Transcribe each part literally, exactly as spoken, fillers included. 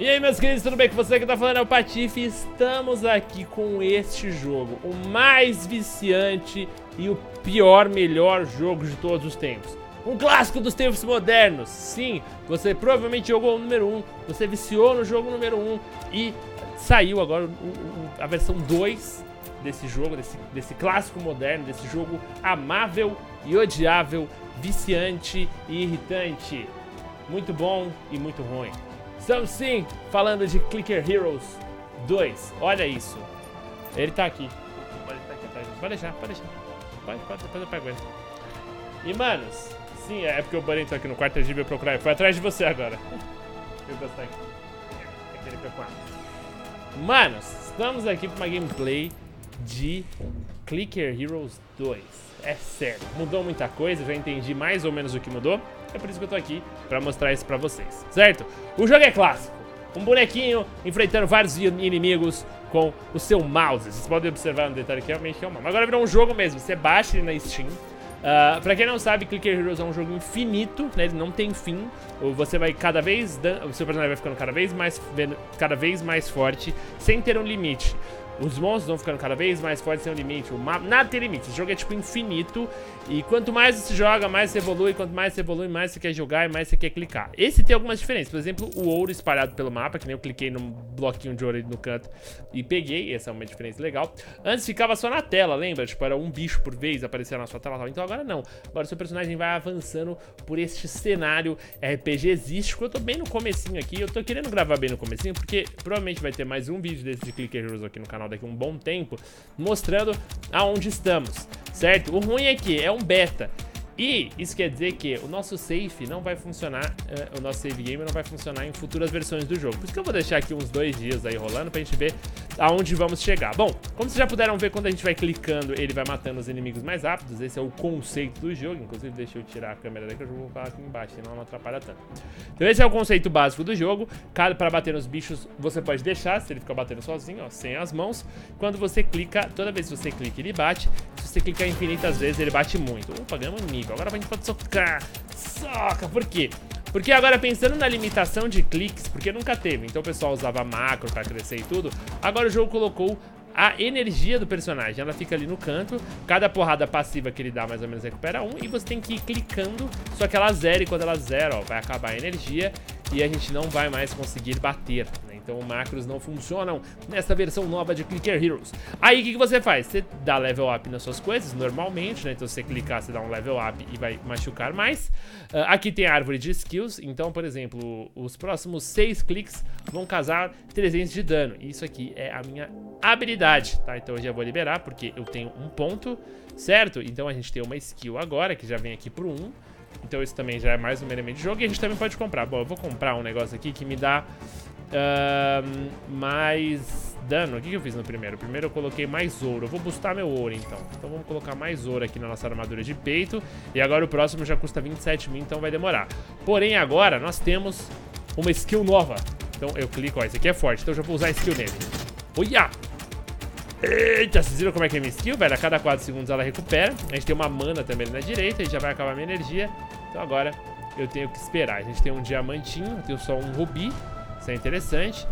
E aí, meus queridos, tudo bem com você? Que tá falando é o Patife. Estamos aqui com este jogo, o mais viciante e o pior, melhor jogo de todos os tempos. Um clássico dos tempos modernos. Sim, você provavelmente jogou o número um, você viciou no jogo número um e saiu agora o, o, a versão dois desse jogo, desse, desse clássico moderno, desse jogo amável e odiável, viciante e irritante. Muito bom e muito ruim. Estamos sim falando de Clicker Heroes dois. Olha isso. Ele tá aqui. Pode, tá aqui atrás. Pode deixar, pode deixar. Pode, pode, depois eu pego ele. E manos, sim, é porque o Bunny tá aqui no quarto, a gente veio procurar. Foi atrás de você agora. Eu gostei aqui. Aquele P quatro. Manos, estamos aqui para uma gameplay de Clicker Heroes dois. É sério, mudou muita coisa, já entendi mais ou menos o que mudou. É por isso que eu tô aqui pra mostrar isso pra vocês, certo? O jogo é clássico, um bonequinho enfrentando vários inimigos com o seu mouse. Vocês podem observar no detalhe que realmente é um mouse. Agora virou um jogo mesmo, você baixa ele na Steam. Uh, pra quem não sabe, Clicker Heroes é um jogo infinito, né? Ele não tem fim. Você vai cada vez, o seu personagem vai ficando cada vez mais, cada vez mais forte, sem ter um limite. Os monstros vão ficando cada vez mais fortes sem um limite. O mapa, nada tem limite. O jogo é tipo infinito. E quanto mais você joga, mais você evolui. Quanto mais você evolui, mais você quer jogar e mais você quer clicar. Esse tem algumas diferenças. Por exemplo, o ouro espalhado pelo mapa, que nem eu cliquei num bloquinho de ouro ali no canto e peguei. Essa é uma diferença legal. Antes ficava só na tela, lembra? Tipo, era um bicho por vez aparecer na sua tela. Então agora não. Agora o seu personagem vai avançando por este cenário R P Gístico. Eu tô bem no comecinho aqui. Eu tô querendo gravar bem no comecinho, porque provavelmente vai ter mais um vídeo desse de Clicker Heroes aqui no canal daqui a um bom tempo, mostrando aonde estamos, certo? O ruim é que é um beta. E isso quer dizer que o nosso save não vai funcionar, uh, o nosso save game não vai funcionar em futuras versões do jogo. Por isso que eu vou deixar aqui uns dois dias aí rolando pra gente ver aonde vamos chegar. Bom, como vocês já puderam ver, quando a gente vai clicando, ele vai matando os inimigos mais rápidos. Esse é o conceito do jogo. Inclusive, deixa eu tirar a câmera daqui, que eu vou colocar aqui embaixo, senão não atrapalha tanto. Então esse é o conceito básico do jogo. Cada, para bater nos bichos, você pode deixar, se ele ficar batendo sozinho, ó, sem as mãos. Quando você clica, toda vez que você clica, ele bate. Se você clicar infinitas vezes, ele bate muito. Opa, ganhamos um nível. Agora a gente pode socar. Soca. Por quê? Porque agora, pensando na limitação de cliques, porque nunca teve, então o pessoal usava macro pra crescer e tudo, agora o jogo colocou a energia do personagem, ela fica ali no canto, cada porrada passiva que ele dá mais ou menos recupera um, e você tem que ir clicando, só que ela zera, e quando ela zera, ó, vai acabar a energia, e a gente não vai mais conseguir bater, né? Então macros não funcionam nessa versão nova de Clicker Heroes. Aí o que, que você faz? Você dá level up nas suas coisas, normalmente, né? Então se você clicar, você dá um level up e vai machucar mais. Uh, aqui tem a árvore de skills, então, por exemplo, os próximos seis cliques vão causar trezentos de dano. Isso aqui é a minha habilidade, tá? Então eu já vou liberar, porque eu tenho um ponto, certo? Então a gente tem uma skill agora, que já vem aqui pro um. Então isso também já é mais um elemento de jogo, e a gente também pode comprar. Bom, eu vou comprar um negócio aqui que me dá uh, mais dano. O que, que eu fiz no primeiro? Primeiro eu coloquei mais ouro. Eu vou boostar meu ouro, então. Então vamos colocar mais ouro aqui na nossa armadura de peito. E agora o próximo já custa vinte e sete mil, então vai demorar. Porém agora nós temos uma skill nova. Então eu clico, ó, esse aqui é forte, então eu já vou usar a skill nele. Olha! Eita, vocês viram como é que é minha skill, velho? A cada quatro segundos ela recupera. A gente tem uma mana também ali na direita, e já vai acabar a minha energia. Então agora eu tenho que esperar. A gente tem um diamantinho, eu tenho só um rubi. Isso é interessante.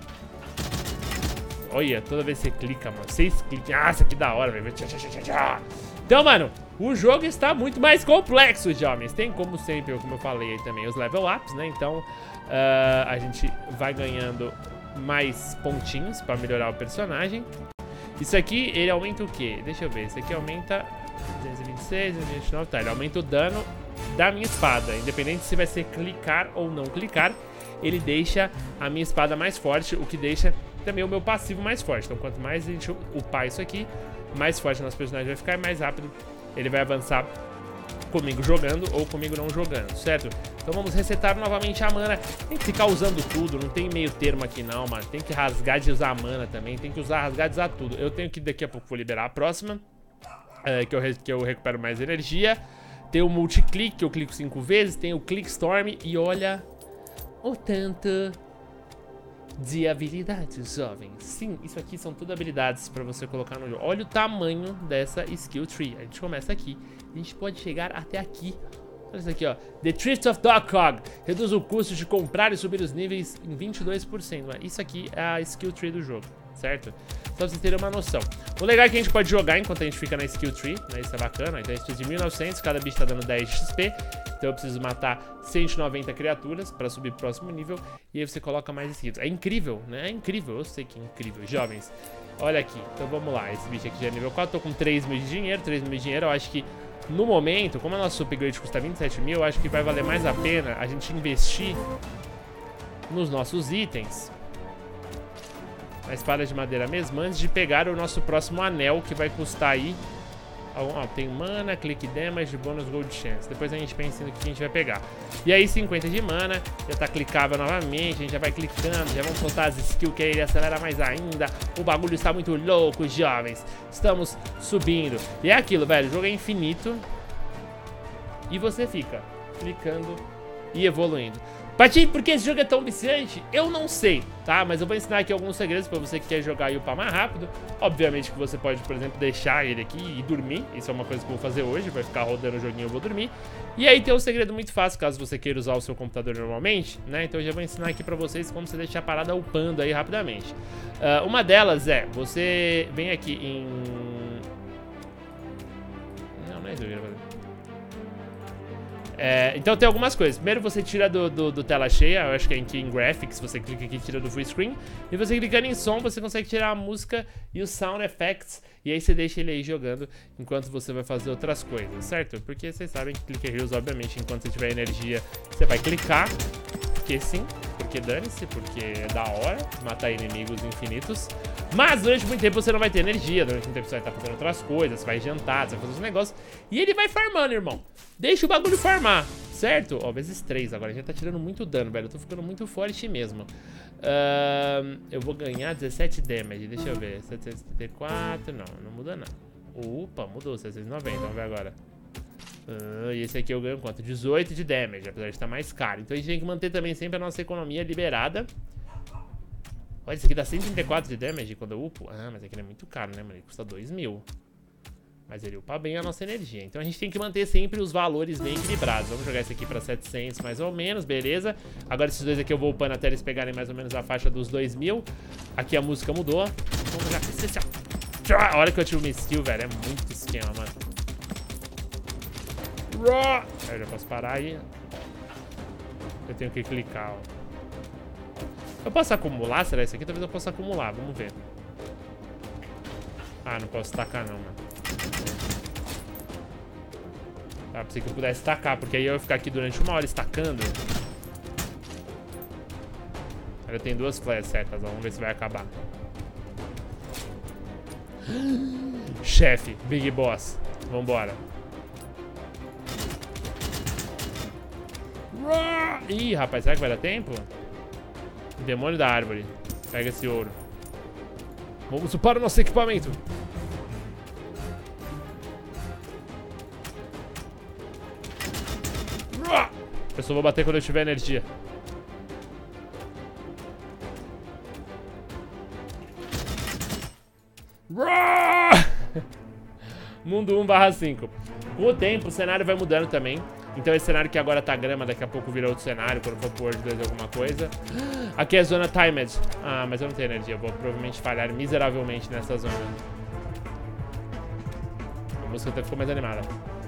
Olha, toda vez que você clica, mano, seis cliques. Ah, isso aqui da hora, velho. Então, mano, o jogo está muito mais complexo, jovens. Tem, como sempre, como eu falei aí também, os level ups, né? Então, uh, a gente vai ganhando mais pontinhos pra melhorar o personagem. Isso aqui, ele aumenta o quê? Deixa eu ver. Isso aqui aumenta duzentos e vinte e seis, duzentos e vinte e nove. Tá, ele aumenta o dano da minha espada. Independente se vai ser clicar ou não clicar, ele deixa a minha espada mais forte, o que deixa também o meu passivo mais forte. Então, quanto mais a gente upar isso aqui, mais forte o nosso personagem vai ficar, e mais rápido ele vai avançar comigo jogando ou comigo não jogando, certo? Então vamos resetar novamente a mana. Tem que ficar usando tudo, não tem meio termo aqui não, mano. Tem que rasgar de usar a mana também, tem que usar, rasgar de usar tudo. Eu tenho que, daqui a pouco, vou liberar a próxima, é, que, eu, que eu recupero mais energia. Tem o multiclick, que eu clico cinco vezes. Tem o click storm, e olha o tanto de habilidades, jovens. Sim, isso aqui são tudo habilidades pra você colocar no jogo. Olha o tamanho dessa skill tree. A gente começa aqui, a gente pode chegar até aqui. Olha isso aqui, ó. The Thrift of Dogcog. Reduz o custo de comprar e subir os níveis em vinte e dois por cento. Isso aqui é a skill tree do jogo, certo? Só pra vocês terem uma noção. O legal é que a gente pode jogar enquanto a gente fica na skill tree, né? Isso é bacana. Então a gente precisa de mil e novecentos, cada bicho tá dando dez de X P. Então eu preciso matar cento e noventa criaturas pra subir pro próximo nível. E aí você coloca mais skills. É incrível, né? É incrível, eu sei que é incrível. Jovens, olha aqui. Então vamos lá. Esse bicho aqui já é nível quatro. Tô com três mil de dinheiro. três mil de dinheiro. Eu acho que no momento, como o nosso upgrade custa vinte e sete mil, eu acho que vai valer mais a pena a gente investir nos nossos itens. A espada de madeira mesmo, antes de pegar o nosso próximo anel, que vai custar aí... Ó, tem mana, click damage, bônus gold chance. Depois a gente pensa no que a gente vai pegar. E aí cinquenta de mana, já tá clicável novamente, a gente já vai clicando, já vamos soltar as skills que aí ele acelera mais ainda. O bagulho está muito louco, jovens. Estamos subindo. E é aquilo, velho, o jogo é infinito. E você fica clicando e evoluindo. Pati, por que esse jogo é tão viciante? Eu não sei, tá? Mas eu vou ensinar aqui alguns segredos pra você que quer jogar e upar mais rápido. Obviamente que você pode, por exemplo, deixar ele aqui e dormir. Isso é uma coisa que eu vou fazer hoje, vai ficar rodando o joguinho e eu vou dormir. E aí tem um segredo muito fácil, caso você queira usar o seu computador normalmente, né? Então eu já vou ensinar aqui pra vocês como você deixar a parada upando aí rapidamente. Uh, uma delas é, você vem aqui em... Não, não é isso que eu queria fazer. É, então tem algumas coisas. Primeiro você tira do, do, do tela cheia, eu acho que é aqui em Graphics, você clica aqui e tira do full screen. E você clicando em som, você consegue tirar a música e os sound effects. E aí você deixa ele aí jogando enquanto você vai fazer outras coisas, certo? Porque vocês sabem que Clicker Heroes, obviamente, enquanto você tiver energia, você vai clicar. Porque sim, porque dane-se, porque é da hora matar inimigos infinitos. Mas durante muito tempo você não vai ter energia, durante muito tempo você vai estar fazendo outras coisas, você vai jantar, você vai fazer os negócios. E ele vai farmando, irmão. Deixa o bagulho farmar, certo? Ó, vezes três agora, a gente tá tirando muito dano, velho. Eu tô ficando muito forte mesmo. Uh, eu vou ganhar dezessete damage, deixa eu ver. setecentos e setenta e quatro, não, não muda não. Opa, mudou, setecentos e noventa, vamos ver agora. Uh, e esse aqui eu ganho quanto? dezoito de damage, apesar de estar mais caro. Então a gente tem que manter também sempre a nossa economia liberada. Olha, esse aqui dá cento e trinta e quatro de damage quando eu upo. Ah, mas aqui não é muito caro, né, mano? Ele custa dois mil. Mas ele upa bem a nossa energia. Então a gente tem que manter sempre os valores bem equilibrados. Vamos jogar esse aqui pra setecentos mais ou menos, beleza. Agora esses dois aqui eu vou upando até eles pegarem mais ou menos a faixa dos dois mil. Aqui a música mudou. Vamos jogar especial. A hora que eu tiro uma skill, velho, é muito esquema, mano. Eu já posso parar aí. Eu tenho que clicar, ó. Eu posso acumular? Será isso aqui? Talvez eu possa acumular, vamos ver. Ah, não posso tacar não, mano. Ah, pensei que eu pudesse tacar, porque aí eu ia ficar aqui durante uma hora estacando. Eu tenho duas flechas certas, ó. Vamos ver se vai acabar. Chefe, Big Boss. Vambora. Ih, rapaz, será que vai dar tempo? Demônio da árvore. Pega esse ouro. Vamos upar o nosso equipamento. Eu só vou bater quando eu tiver energia. Mundo um barra cinco. Com o tempo, o cenário vai mudando também. Então esse cenário que agora tá grama, daqui a pouco vira outro cenário, quando for pro World dois alguma coisa. Aqui é a zona Timed. Ah, mas eu não tenho energia, eu vou provavelmente falhar miseravelmente nessa zona. A música até ficou mais animada.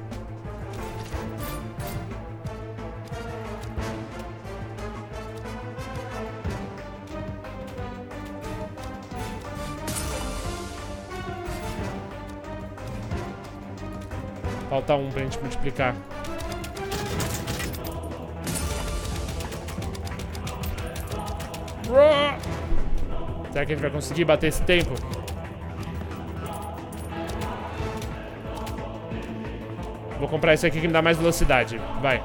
Falta um pra gente multiplicar. Será que a gente vai conseguir bater esse tempo? Vou comprar isso aqui que me dá mais velocidade. Vai.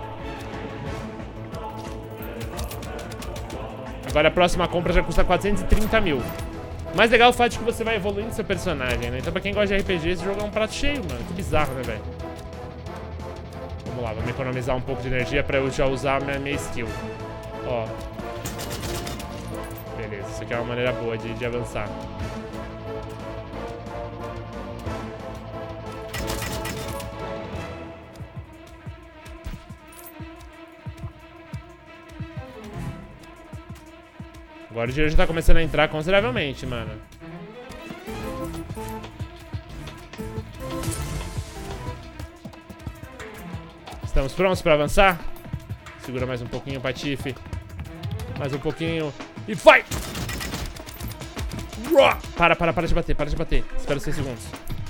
Agora a próxima compra já custa quatrocentos e trinta mil. O mais legal é o fato de que você vai evoluindo seu personagem, né? Então pra quem gosta de R P G, esse jogo é um prato cheio, mano. Que bizarro, né, velho? Vamos lá, vamos economizar um pouco de energia pra eu já usar a minha, minha skill. Ó. Beleza, isso aqui é uma maneira boa de, de avançar. Agora o dinheiro já tá começando a entrar consideravelmente, mano. Estamos prontos pra avançar? Segura mais um pouquinho, Patife. Mais um pouquinho. E vai! Para, para, para de bater, para de bater. Espera seis segundos.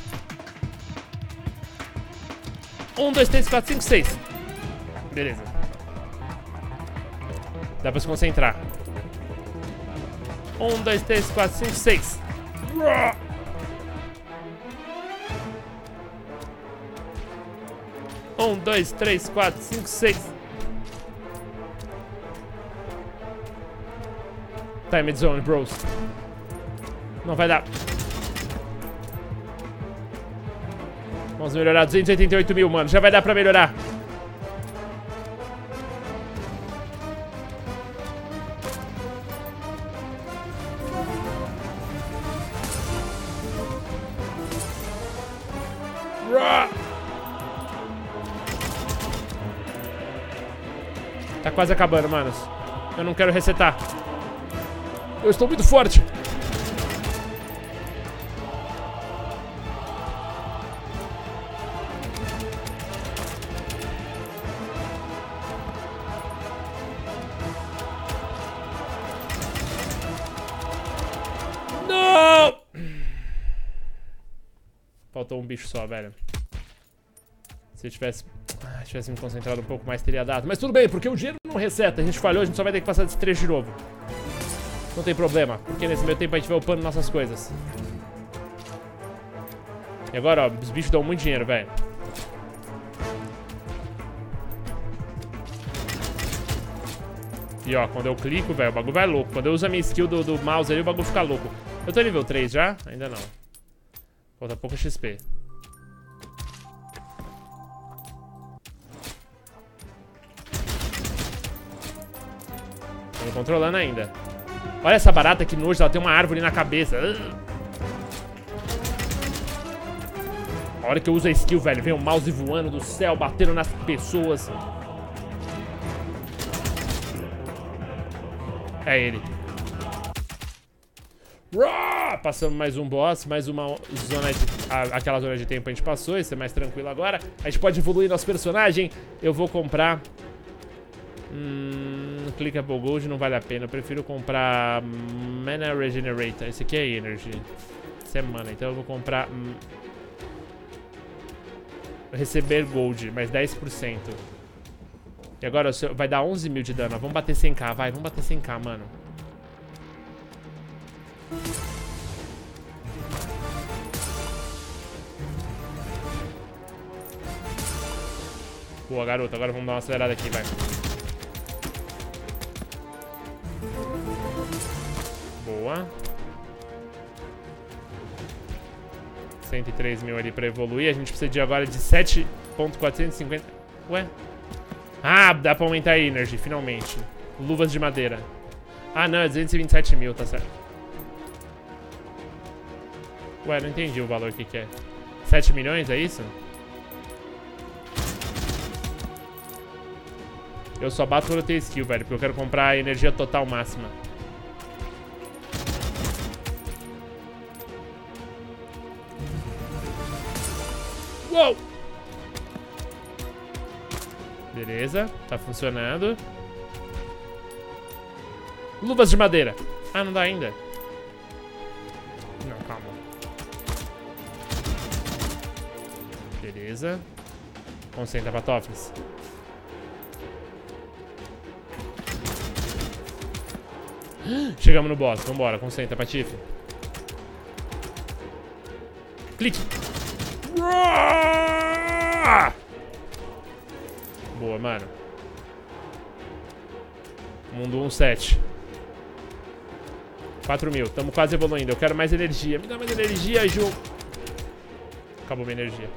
Um, dois, três, quatro, cinco, seis. Beleza. Dá pra se concentrar. Um, dois, três, quatro, cinco, seis. Um, dois, três, quatro, cinco, seis. Time zone, bros. Não vai dar. Vamos melhorar duzentos e oitenta e oito mil, mano. Já vai dar pra melhorar. Tá quase acabando, manos. Eu não quero resetar. Eu estou muito forte. Não! Faltou um bicho só, velho. Se eu tivesse... Ah, tivesse me concentrado um pouco mais, teria dado. Mas tudo bem, porque o dinheiro não reseta. A gente falhou, a gente só vai ter que passar desse trecho de novo. Não tem problema, porque nesse meio tempo a gente vai upando nossas coisas. E agora, ó, os bichos dão muito dinheiro, velho. E ó, quando eu clico, velho, o bagulho vai louco. Quando eu uso a minha skill do, do mouse ali, o bagulho fica louco. Eu tô nível três já? Ainda não. Falta pouco X P. Tô me controlando ainda. Olha essa barata que nojo, ela tem uma árvore na cabeça. A hora que eu uso a skill, velho, vem o mouse voando do céu, batendo nas pessoas. É ele. Passamos mais um boss, mais uma zona de... a, aquela zona de tempo a gente passou, isso é mais tranquilo agora. A gente pode evoluir nosso personagem. Eu vou comprar... Hum, Clickable Gold não vale a pena. Eu prefiro comprar Mana Regenerator. Esse aqui é Energy. Esse é Mana, então eu vou comprar hum, Receber Gold, mais dez por cento. E agora vai dar onze mil de dano. Vamos bater cem k, vai, vamos bater cem k, mano. Boa, garoto, agora vamos dar uma acelerada aqui, vai. Boa. cento e três mil ali pra evoluir. A gente precisa de agora de sete mil quatrocentos e cinquenta. Ué? Ah, dá pra aumentar a Energy, finalmente. Luvas de madeira. Ah, não, é duzentos e vinte e sete mil, tá certo. Ué, não entendi o valor que que é. sete milhões, é isso? Eu só bato quando eu tenho skill, velho, porque eu quero comprar a energia total máxima. Uou! Beleza, tá funcionando. Luvas de madeira. Ah, não dá ainda. Não, calma. Beleza. Concentra, Patófis. Chegamos no boss, vambora, concentra, Patife. Clique. Boa, mano. Mundo um sete. quatro mil, tamo quase evoluindo. Eu quero mais energia. Me dá mais energia, Ju. Acabou minha energia.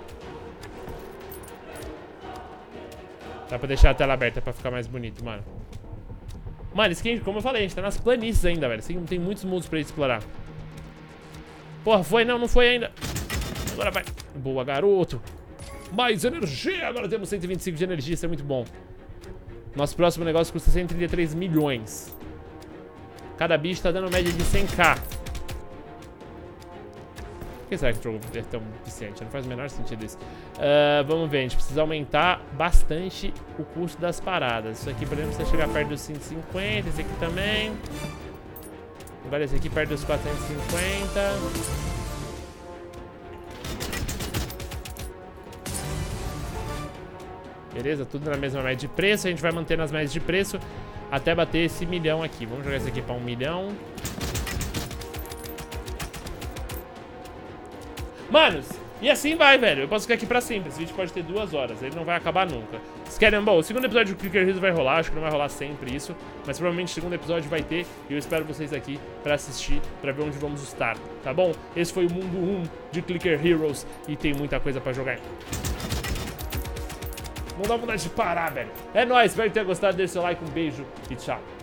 Dá pra deixar a tela aberta pra ficar mais bonito, mano. Mano, isso aqui, como eu falei, a gente tá nas planícies ainda, velho. Assim, tem muitos mundos pra explorar. Porra, foi? Não, não foi ainda. Agora vai. Boa, garoto. Mais energia. Agora temos cento e vinte e cinco de energia, isso é muito bom. Nosso próximo negócio custa cento e trinta e três milhões. Cada bicho tá dando média de cem k. Por que será que o jogo é tão viciante? Não faz o menor sentido isso. Uh, vamos ver, a gente precisa aumentar bastante o custo das paradas. Isso aqui, por exemplo, precisa chegar perto dos cento e cinquenta. Esse aqui também. Agora esse aqui perto dos quatrocentos e cinquenta. Beleza, tudo na mesma média de preço. A gente vai manter nas médias de preço até bater esse milhão aqui. Vamos jogar esse aqui pra um milhão. Manos, e assim vai, velho. Eu posso ficar aqui pra sempre. Esse vídeo pode ter duas horas. Ele não vai acabar nunca. Vocês querem... Bom, o segundo episódio do Clicker Heroes vai rolar. Acho que não vai rolar sempre isso. Mas provavelmente o segundo episódio vai ter. E eu espero vocês aqui pra assistir, pra ver onde vamos estar, tá bom? Esse foi o mundo um de Clicker Heroes. E tem muita coisa pra jogar. Não dá vontade de parar, velho. É nóis. Espero que tenha gostado. Deixe seu like. Um beijo e tchau.